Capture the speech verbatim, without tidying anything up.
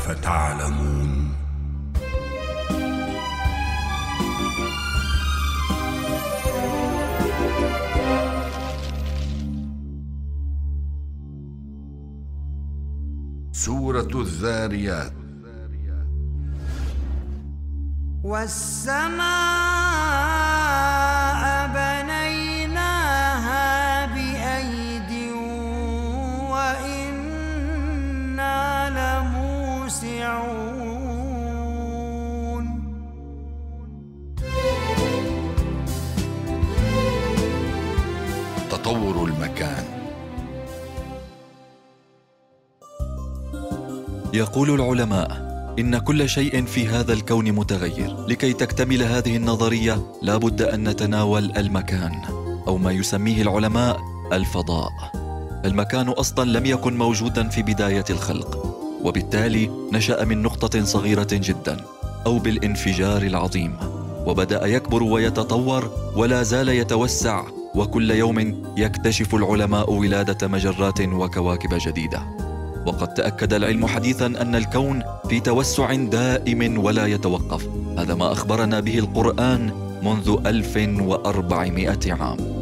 سوف تعلمون. سورة الذاريات. والسماء بنيناها بأيد وإنا لموسعون. تطور المكان. يقول العلماء إن كل شيء في هذا الكون متغير. لكي تكتمل هذه النظرية لا بد أن نتناول المكان، أو ما يسميه العلماء الفضاء. المكان أصلاً لم يكن موجوداً في بداية الخلق، وبالتالي نشأ من نقطة صغيرة جداً أو بالانفجار العظيم، وبدأ يكبر ويتطور ولا زال يتوسع، وكل يوم يكتشف العلماء ولادة مجرات وكواكب جديدة. وقد تأكد العلم حديثاً أن الكون في توسع دائم ولا يتوقف. هذا ما أخبرنا به القرآن منذ ألف وأربعمائة عام.